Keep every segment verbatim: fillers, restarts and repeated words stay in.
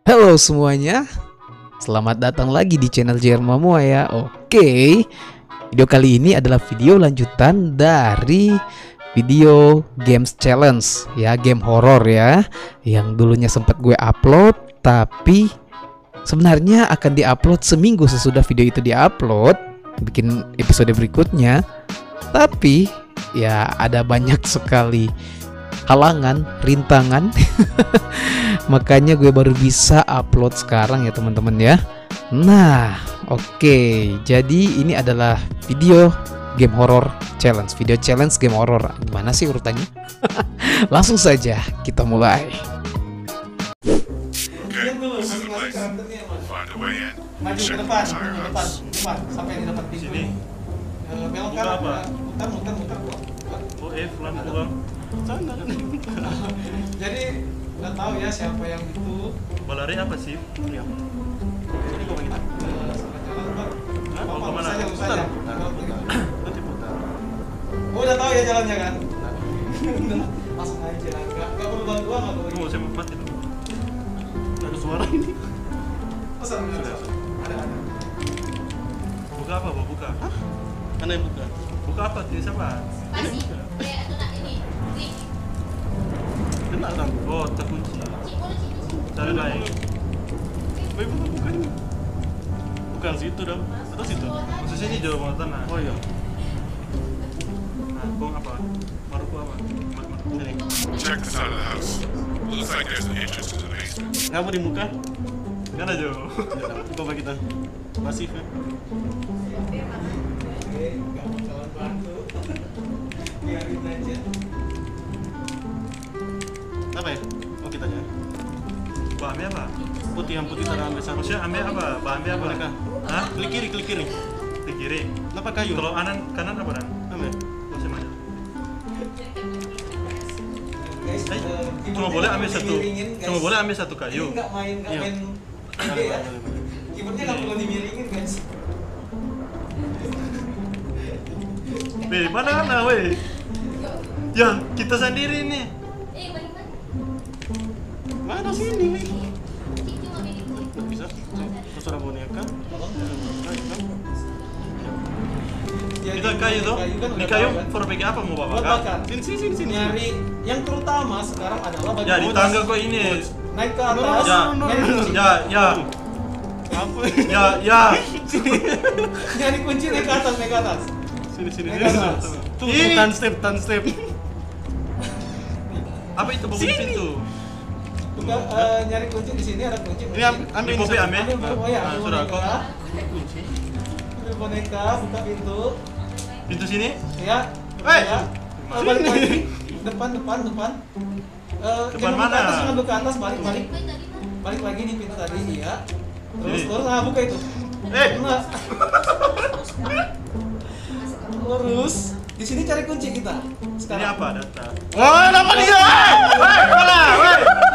Halo semuanya, selamat datang lagi di channel J R Mamua ya. Oke, video kali ini adalah video lanjutan dari video games challenge ya, game horror ya, yang dulunya sempat gue upload, tapi sebenarnya akan diupload seminggu sesudah video itu diupload, bikin episode berikutnya. Tapi ya ada banyak sekali halangan, rintangan. Makanya gue baru bisa upload sekarang ya teman-teman ya. Nah, oke. Okay. Jadi ini adalah video game horror challenge. Video challenge game horror. Gimana sih urutannya? Langsung saja kita mulai. Maju ke depan, ke depan, depan, sampai di depan pintu. Sini. Belok kanan, muter, muter, muter. Oh, eh, pelan pulang. Sana kan. Jadi nggak tahu ya siapa yang itu. Balari apa sih? Ya. Ini kok kita. Salah jalan Pak. Mau ke mana? Saja, saja. Nanti putar. Oh, udah tahu ya jalannya kan? Langsung aja. Nggak nggak perlu bantuan nggak perlu. Mau saya empat itu. Ada suara ini. Oh, sama sudah. Ada ada. Buka apa? Mau buka? Hah? Mana yang buka? Buka apa? Ini siapa? Pasti. Kayak kena ini. Nih. Kena kan? Oh, terkunci. Cari lain. Baik, buka buka ini. Bukan situ dong. Atau situ? Maksud sini jauh banget tanah. Oh iya. Nah, bong apa? Maruku apa? Maruku ini. Check the side of the house. Looks like there's an entrance to the basement. Ngapa di muka? Kan aja. Coba kita. Masif ya. Oke, nggak mau jalan bantu. Biarin aja. Apa ya? Oh kita aja. Bahannya apa? Putih, yang putih sana ambil satu. Maksudnya ambil apa? Bahannya apa? Mereka. Hah? Klik kiri, klik kiri. Klik kiri. Kenapa kayu? Kalau kanan, kanan apa dan? Ambil. Masih mana? Guys, Eh, eh, cuma keyboardnya boleh nggak ambil perlu satu. dimiringin, guys. Cuma boleh ambil satu Ini kayu. nggak main, nggak Iya. main ide ya. Keyboardnya nggak perlu dimiringin guys. Weh, mana mana weh? Ya, kita sendiri nih. Eh, balik-balik. Mana sini weh? Itu nggak bisa. Bisa. Terserah boneka. Jadi, Kita kayu tuh. kan Di udah kayu tahu kan? perbaiki apa mau bawa Buat bakar? bakar. Sini sini sini sini. Nyari yang terutama sekarang adalah bagi Ya di bos. tangga kok ini. Naik ke atas. Ya, nyari kunci. ya, ya. Apa? Ya, ya. Nyari kunci naik ke atas, naik ke atas. Sini sini Naik ke sini. atas. Tuh, tan step, tan step. Apa itu bunyi pintu? Buka, eh, nyari kunci di sini ada kunci. Ini am- ambil Kunci. kopi ambil. Ambil, oh ya, Nah, ambil sudah boneka. kok. Ambil boneka, buka pintu. Pintu sini? Ya. Eh, ya. Eh, balik lagi. Depan, depan, depan. Eh, Depan jangan mana? Ke atas, jangan ke atas, balik, balik. Balik tadi kan. Balik lagi di pintu tadi, iya. Terus, Sini. terus, ah buka itu. Eh, Nah. Lurus. Di sini cari kunci kita. ini Sekarang. apa data? Oh, nama dia. Woi, mana? Woi.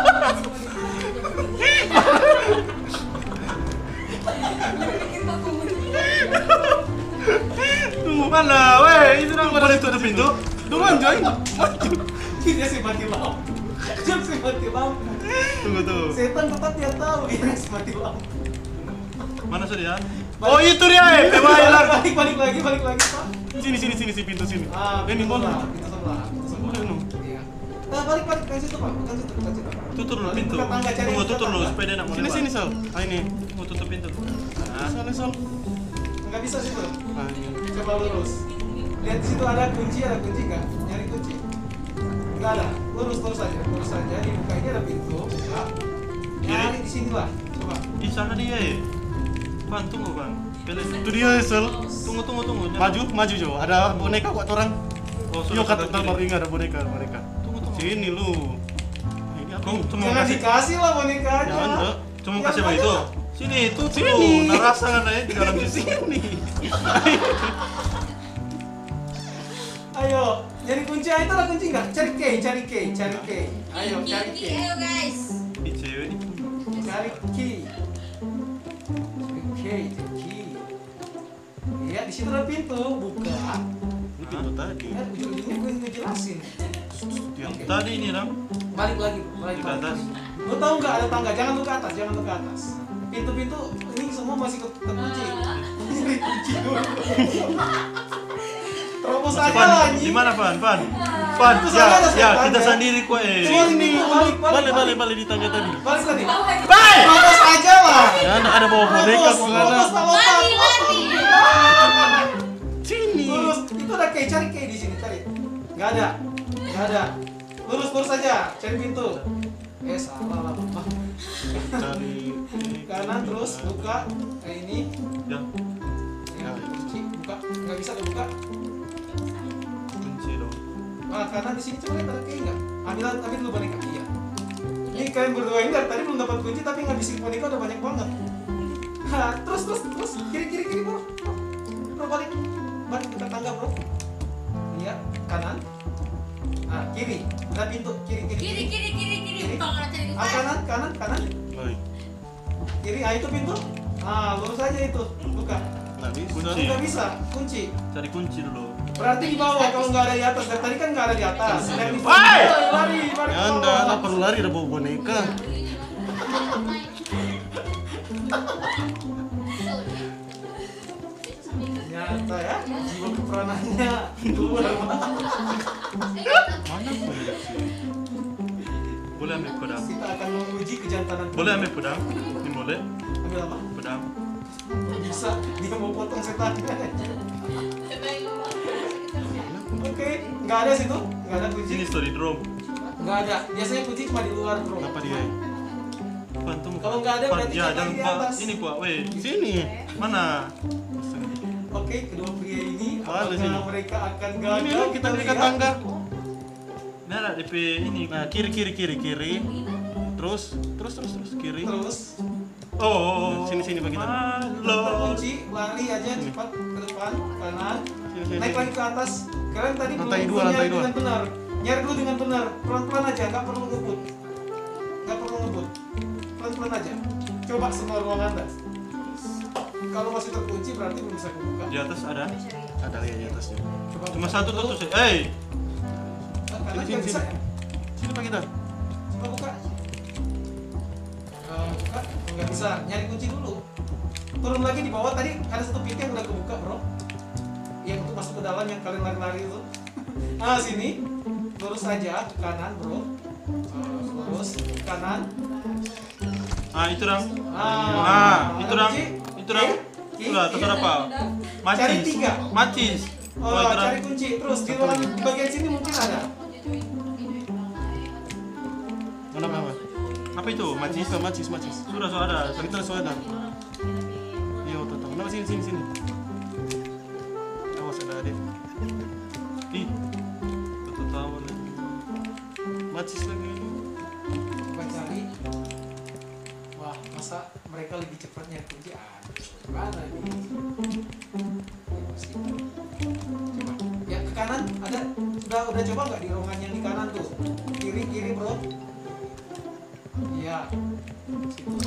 Tunggu mana? Woi, itu nang boleh tutup pintu. Tunggu anjay. Dia sih mati lampu. Dia sih mati lampu. Tunggu tuh. Setan tetap dia tahu dia sih mati lampu. Mana sudah? Oh, itu dia. Eh, Balik, balik. balik, balik lagi, balik lagi, Pak. Sini sini sini si pintu sini. Ah, Ini pintu mau. sebelah, pintu sebelah, pintu sebelah. Boleh no. Iya. Nah, balik, balik ke situ, Pak. Bukan situ, bukan situ. Tutup dulu Balik pintu. ke tangga, cari Tunggu ke tutup dulu tangga. supaya dia nak mau Sini lewat. sini Sol. Ah ini. Mau tutup pintu. Nah, Sana Sol. Nggak bisa situ. Ah ini. Coba lurus. Lihat di situ ada kunci, ada kunci nggak? Nyari kunci. Nggak ada. Lurus terus aja, lurus aja. Dibuka ini ada pintu. Buka. Nyari di sini lah. Coba. di sana dia ya. Bang, tunggu bang. Pilih. Itu dia Sol. Tunggu tunggu tunggu. Maju maju Jo. Ada boneka kuat orang. Oh, Yo sudah, kat sudah, baru kiri. ingat ada boneka ada boneka. Tunggu tunggu. Sini lu. Ini apa? Tunggu, cuma Jangan kasih. dikasih lah bonekanya. Jangan dok. Cuma Ya, kasih makanya. begitu. Sini, itu Sini. Narasa kan ya di dalam situ. Sini. Ayo, nyari kunci. Ah, itu ada kunci nggak? Cari key, cari key, cari key. Ayo, cari Kiki, key. ayo guys. Di cewek ini. Cari key. Key, key. Iya, di situ ada pintu. Buka. Ini pintu tadi. Ya, ujung-ujungnya gue ngejelasin. Yang tadi ini dong. Balik lagi, balik Di atas. lagi. Lo tahu nggak ada tangga? Jangan lu ke atas, jangan lu ke atas. Pintu-pintu ini semua masih ke- terkunci. Nyari kunci dulu. Terobos aja Pan, lah di anjing. mana Pan? Pan, Pan, Itu ya, sana ada ya setan, kita ya. sendiri kok eh. Sini, balik, Balik balik balik di tangga tadi. Balik tadi. Bye. Terobos aja lah. Ya ada ada bawa boneka Terobos, kok terobos ada. tak lompat. Lari, lari. Sini. Lurus, itu ada kayak cari kayak di sini cari. Nggak ada, nggak ada. Lurus lurus aja, cari pintu. Eh salah lah, Mama. Cari Kanan terus buka kayak ini. Ya, Ya, kunci, buka, nggak bisa kebuka. kunci dong. Nah, kanan di sini coba lihat ada kayak nggak? Ambil ambil dulu boneka iya. Ini kalian berdua ini dari tadi belum dapat kunci tapi ngabisin boneka udah banyak banget. Nah, terus terus terus kiri kiri kiri bro. Bro balik, balik ke tangga bro. Iya, kanan. Nah, kiri, ada pintu kiri kiri Kiri, kiri, kiri, kiri. Kiri. Bukan orang cari Ah, bukan. kanan kanan kanan. Baik. Kiri, ah itu pintu. Ah, lurus aja itu, buka. Nggak bisa. Kunci. Nggak bisa, kunci. Cari kunci dulu. Berarti di bawah kalau nggak ada di atas. Dari tadi kan nggak ada di atas. Dari di Woi! bawah. Lari, lari Ya ke anda bawah. nggak perlu lari ada bawa boneka. Nyata ya, jiwa keperanannya keluar. Mana kunci? Boleh ambil pedang? Kita akan menguji kejantanan. Boleh ambil pedang? Ini boleh? Ambil apa? Pedang. Bisa. Dia mau potong setannya. Oke, nggak ada situ, nggak ada kunci. Sini story drum. Nggak ada. Biasanya kunci cuma di luar bro. Kenapa dia? Pan, tunggu. Kalau nggak ada Pan, berarti ya cari jangan di Pak. atas. Ini Pak, weh. Sini. Mana? Oke, kedua pria ini Ada apakah sini. mereka akan gagal? Ini loh kita dekat lihat. tangga. Ini ada D P ini. Nah kiri kiri kiri kiri. Terus terus terus terus kiri. Terus Oh, oh, oh. Sini, sini, Pak, kita. Halo. terkunci, lari aja cepat ke depan, kanan, Sini, sini. naik lagi ke atas. Kalian tadi Lantai belum dua, nyari lantai dua. dengan benar. Nyari dulu dengan benar, pelan-pelan aja, nggak perlu ngebut, nggak perlu ngebut, pelan-pelan aja. Coba semua ruang anda. Kalau masih terkunci berarti belum bisa kebuka. Di atas ada. Ada lihat di atasnya. Coba Cuma buka satu dulu. tuh sih. Eh, Kanan Sini, nggak sini, bisa sini. ya? Sini Pak kita. Coba buka. Eh, buka, nggak bisa. Nyari kunci dulu. Turun lagi di bawah tadi ada satu pintu yang udah kebuka bro. Yang untuk masuk ke dalam yang kalian lari-lari itu. Nah sini, lurus aja ke kanan bro. Eh, lurus ke kanan. ah itu dong. Ah, Ah, itu dong. kunci. Itu dong. Ki, Sudah, ki. terus apa? Macis. Cari tiga. Macis. Oh, Oh, itu dong. cari kunci terus di ruangan di bagian sini mungkin ada. Mana apa? Apa itu? Macis. Buka macis macis. Sudah, sudah ada. Kita sudah ada. Iya otot. Kenapa sini sini sini? Awas ada ada. Ih. Betul tahu lagi. Macis lagi. Coba cari. Wah, masa mereka lebih cepat nyari kunci? Ah, mana ini? Coba. Ya ke kanan ada. Udah udah coba nggak di ruangan yang di kanan tuh? Kiri kiri bro. Iya. Situ.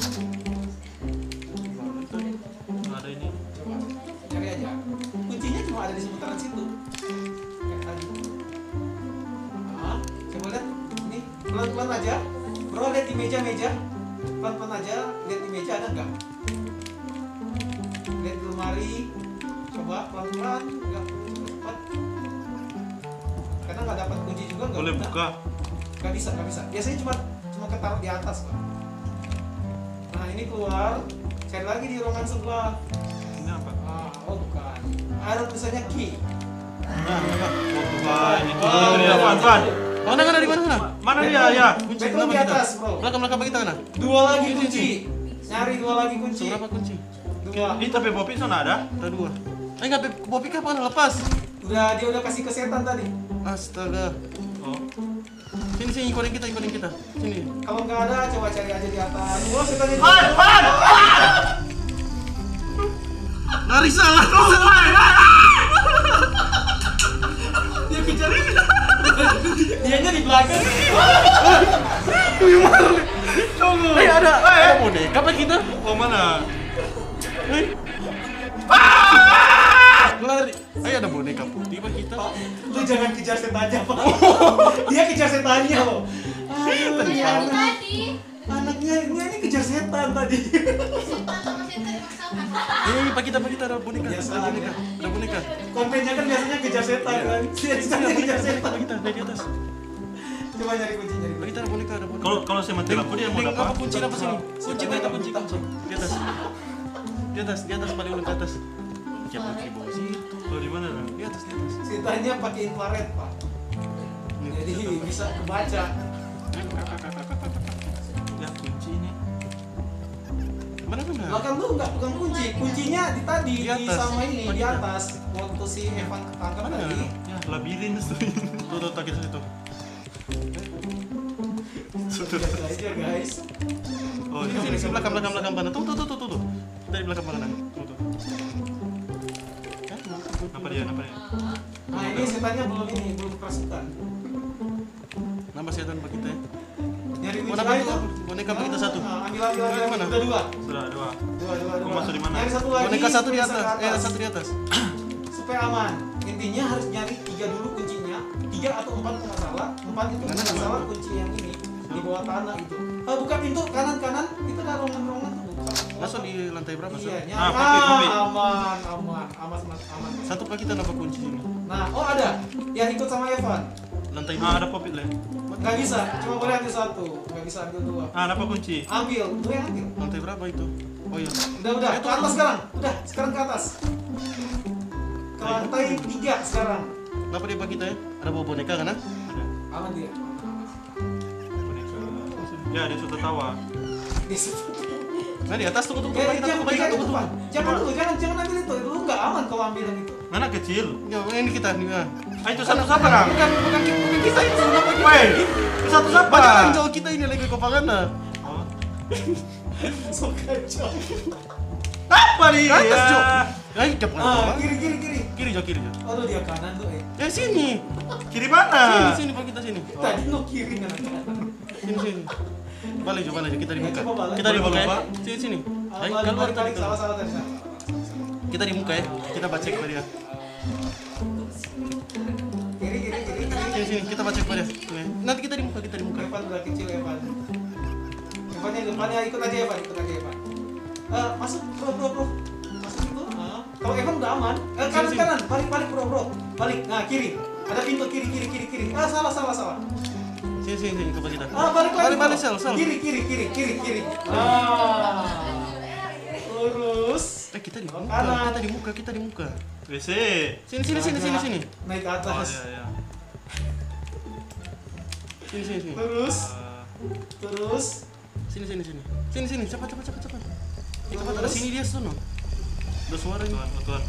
Ada ini. Coba cari aja. Kuncinya cuma ada di seputaran situ. Kayak tadi. Nah, coba lihat. Ini pelan-pelan aja. Bro lihat di meja-meja. Pelan-pelan aja. Lihat di meja ada nggak? Lihat di lemari. Coba pelan-pelan. Nggak cepat. Karena nggak dapat kunci juga nggak Boleh guna. buka. Nggak bisa, nggak bisa. Biasanya cuma cuma ketaruh di atas kok. Nah ini keluar. Cari lagi di ruangan sebelah. Ini apa? Ah, oh bukan. Ada tulisannya key. Nah, apa? Oh, bukan. Itu Oh, itu dia, iya. Pan, Pan. Mana mana di mana mana? Mana dia? Ya. Kunci Betul kenapa di kita? atas, bro. Belakang belakang bagi tangan. Dua lagi Ini, kunci. Nyari dua lagi kunci. Berapa kunci? Dua. Ini tapi Bopi sana ada. Ada dua. Eh nggak Bopi kapan lepas? Udah dia udah kasih ke setan tadi. Astaga. Oh. Sini sini ikonin kita ikonin kita. Sini. Kalau nggak ada coba cari aja di atas. Oh setannya. Pan, Pan. Lari salah. Dia kejar. Dianya di belakang. Tunggu. Eh ada. Ada boneka apa kita? Oh, mana? Eh. Lari. Eh ada boneka putih apa kita? Lu jangan kejar setannya pak. Dia kejar setannya loh. Aduh, Tadi, ya. tadi. Anaknya ini, ini kejar setan tadi. Setan sama setan dipaksakan. Eh, Pak kita, Pak kita ada boneka, Biasa ada boneka, ada boneka. Kontennya kan biasanya kejar setan kan. Setannya kejar setan. Pak kita dari di atas. Coba nyari kunci, nyari Pak kunci. kita ada boneka, ada boneka. Kalau kalau saya mati lampu dia mau Ding, dapat. apa kunci apa sini? Kunci kita kunci kunci. Di atas. Di atas, di atas paling ujung ke atas. Siapa kunci bawah situ? Oh, di mana? Bang? Di atas, di atas. Setannya pakai infrared, Pak. Jadi bisa kebaca. Ya kunci ini. Mana mana? Bahkan lu nggak pegang kunci, kuncinya di tadi Di di, atas. sama ini Oh, di di atas waktu si Evan ketangkap Mana tadi. mana? Ya, labirin tuh. Tuh tuh tuh kita situ. Biasa aja guys. Oh, di sini sini belakang belakang belakang mana? Tuh tuh tuh tuh tuh. Kita di belakang mana? Tuh tuh. Apa dia? Apa dia? Nah ini setannya belum ini belum kerasukan. Nama setan Pak kita ya. Nyari kunci Mana lagi boneka? tuh. Boneka Pak kita satu. Nah, ambil ambil ambil. Mana? Udah dua. Sudah dua. Dua dua dua. Mau masuk di mana? Nyari satu lagi. Boneka satu di bisa atas. ke Eh, satu di atas. Supaya aman. Intinya harus nyari tiga dulu kuncinya. Tiga atau empat kalau nggak salah. Empat itu Mana, nggak mana? salah kunci yang ini di bawah tanah itu. Ah, buka pintu kanan kanan. Itu ada ruangan-ruangan tuh. Buka. Masuk di lantai berapa? Iya, Sat? nyari. Ah, kopi, kopi. aman, aman, aman, aman, aman. Satu Pak kita napa kunci sini? Nah, oh ada yang ikut sama Evan. Lantai Ah, dua. ada popit lah. Nggak bisa, cuma boleh ambil satu. Nggak bisa ambil dua. Ah, ada apa kunci? Ambil, lu yang ambil. Lantai berapa itu? Oh iya. Udah, udah, Eh, ke atas sekarang. Udah, sekarang ke atas. Ke lantai tiga sekarang. Kenapa dia Pak kita ya? Ada bawa boneka kan? ah? Ada. Aman dia. Boneka. Ya, dia sudah tawa. Di situ. Nah di atas tunggu tunggu Eh, Pak kita jangan tunggu Pak kita pegang tunggu itu, Pak. tunggu. Jangan dulu, jangan jangan ambil itu. Lu nggak aman kalau ambil yang itu. Mana kecil? Ya ini kita nih. ah. Ah, itu satu siapa, Kang? Bukan bukan kita, bukan kita itu kenapa kita? Woi, itu satu siapa? Jangan jauh kita ini lagi kopangan nah. Oh. So kacau. Apa nih? Ke atas Ya. Jo. Ayo cepat. Ah, kiri kiri kiri. Kiri Jo kiri Jo. Aduh dia kanan tuh, eh. Eh sini. Kiri Sini mana? sini Pak kita sini. Tadi no kiri kanan kanan. Sini sini. Balik Jo balik Jo kita dibuka. Ya, coba balik. Kita dibuka ya. Balik, Sini sini. Ah, Ayo balik, keluar balik, tadi balik. Salah keluar. salah tadi. salah, salah, salah. Kita dibuka ya. Kita baca kepada dia. Kiri kiri kiri kiri. Sini sini kita baca kepada dia. Nanti kita dibuka kita dibuka. Evan udah kecil Evan. Evan yang depannya ikut aja Evan, ikut aja Evan. Eh masuk bro bro bro. Masuk itu. Ah. Kalau Evan udah aman. Eh kanan sini. kanan, balik balik bro bro. Balik. Nah kiri. Ada pintu kiri kiri kiri kiri. Ah salah salah salah. Sini sini sini kepada kita. Ah balik lagi. Balik balik bro. sel sel. Kiri kiri kiri kiri kiri. Ah. Lurus. Eh kita di muka, Kanan. kita di muka, kita di muka. W C. Sini sini sini sini sini. Naik ke Oh, atas. ya, ya. Sini sini sini. Terus Ah, terus. Sini sini sini. Sini sini cepat cepat cepat cepat. Eh, cepat ada sini dia sono. Ada suara ini. Tuan, tuan.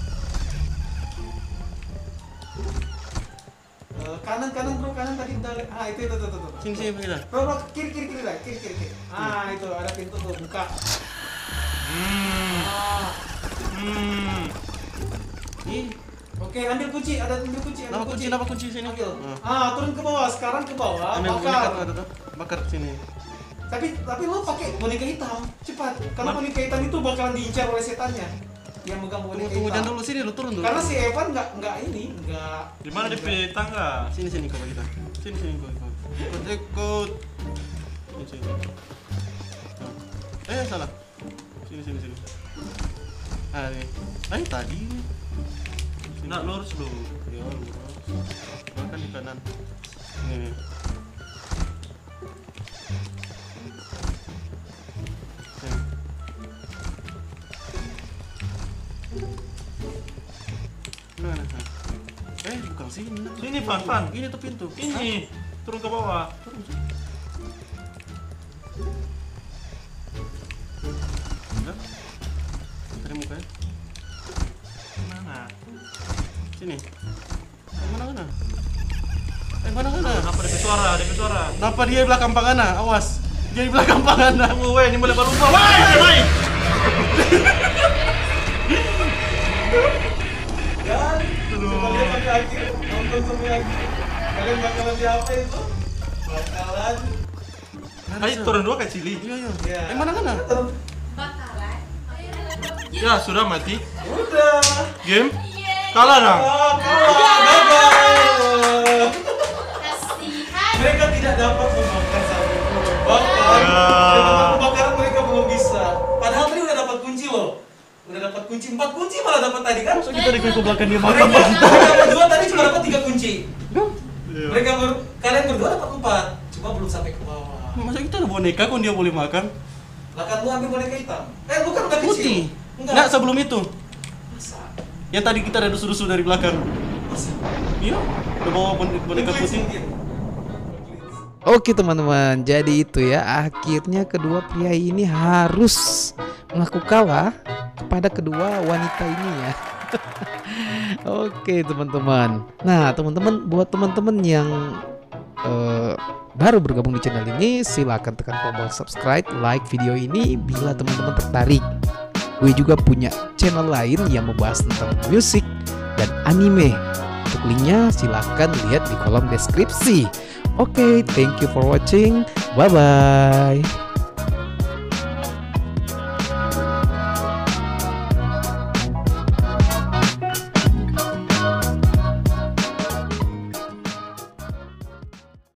Eh, kanan kanan bro kanan tadi udah. Ah itu itu itu itu. itu. Sini sini Pak kita. Bro, bro, kiri, kiri, kiri lah, kiri, kiri, kiri. Ah, itu ada pintu tuh, buka. Hmm. Ah, Hmm. Ih, oke, ambil kunci, ada ambil kunci, ambil nama kunci, nama kunci sini. Ambil. Ah. Ah, turun ke bawah, sekarang ke bawah, Ambil boneka tuh bakar. ada tuh. Bakar sini. Tapi, tapi lo pakai boneka hitam, cepat. Karena boneka hitam itu bakalan diincar oleh setannya. Yang megang Tunggu boneka tunggu jangan hitam. dulu sini lu turun dulu. Karena si Evan nggak nggak ini, nggak. Di mana dia pilih tangga? Sini sini kau kita. Sini sini kau kau. Ikut ikut. Sini sini. Nah. Eh salah. Sini sini sini. Ah ini. Eh tadi ini. Nak lurus lu. Ya lurus. Bahkan di kanan. Ini nih. Sini. Nah, nah, nah. Eh bukan sini. Sini, Fan, Fan. Ini tuh pintu. Ini. Turun ke bawah. Udah. Tadi muka ya. Mana? Sini. Eh, mana mana? Eh mana mana? Apa ada suara? Ada suara. Kenapa dia di belakang Pangana? Awas. Dia di belakang Pangana. Tunggu, weh, ini boleh berubah. Woi, woi. Dan, coba lihat sampai akhir, nonton sampai akhir. Kalian bakalan di apa itu? Bakalan. Ayo turun dua kecil. Iya iya. Ya. Eh mana mana? Bakalan. Ya, sudah mati. Udah. Game. Iya. Kalah dong. Ah, kalah, gagal. Kasihan. Mereka tidak dapat memakan satu bakal. Dengan pembakaran mereka belum bisa. Padahal tadi udah dapat kunci loh. Udah dapat kunci, empat kunci malah dapat tadi kan? Masa kita diklik ke belakang dia Mereka, makan? mereka berdua tadi cuma dapat tiga kunci. Iya. Mereka ber, kalian berdua dapat empat, cuma belum sampai ke bawah. Masa kita ada boneka kok dia boleh makan? Lah kan lu ambil boneka hitam. Eh lu kan udah kecil. Putih. Enggak. Enggak, sebelum itu. Masa? Yang tadi kita ada dusu-dusu dari belakang. Masa? Iya, udah bawa bon- boneka Glitch putih. mungkin. Oke teman-teman, jadi itu ya, akhirnya kedua pria ini harus mengaku kalah kepada kedua wanita ini ya. Oke teman-teman. Nah teman-teman, buat teman-teman yang eh, baru bergabung di channel ini, silakan tekan tombol subscribe, like video ini bila teman-teman tertarik. Gue juga punya channel lain yang membahas tentang musik dan anime. Untuk linknya silahkan lihat di kolom deskripsi. Oke, thank you for watching. Bye bye.